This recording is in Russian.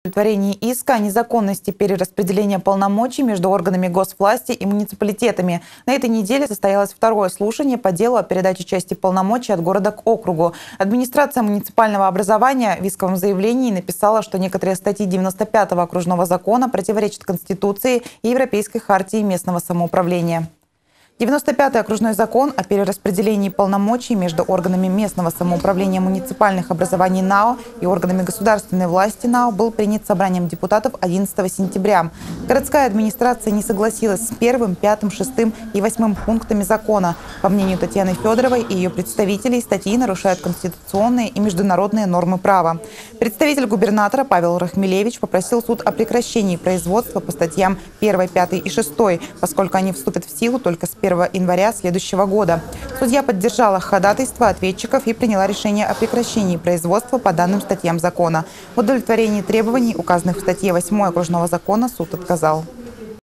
Удовлетворение иска о незаконности перераспределения полномочий между органами госвласти и муниципалитетами. На этой неделе состоялось второе слушание по делу о передаче части полномочий от города к округу. Администрация муниципального образования в исковом заявлении написала, что некоторые статьи 95-го окружного закона противоречат Конституции и Европейской хартии местного самоуправления. 95-й окружной закон о перераспределении полномочий между органами местного самоуправления муниципальных образований НАО и органами государственной власти НАО был принят собранием депутатов 11 сентября. Городская администрация не согласилась с 1, 5, 6 и 8 пунктами закона. По мнению Татьяны Федоровой и ее представителей, статьи нарушают конституционные и международные нормы права. Представитель губернатора Павел Рахмелевич попросил суд о прекращении производства по статьям 1, 5 и 6, поскольку они вступят в силу только с 1 января следующего года. Судья поддержала ходатайство ответчиков и приняла решение о прекращении производства по данным статьям закона. В удовлетворении требований, указанных в статье 8 окружного закона, суд отказал.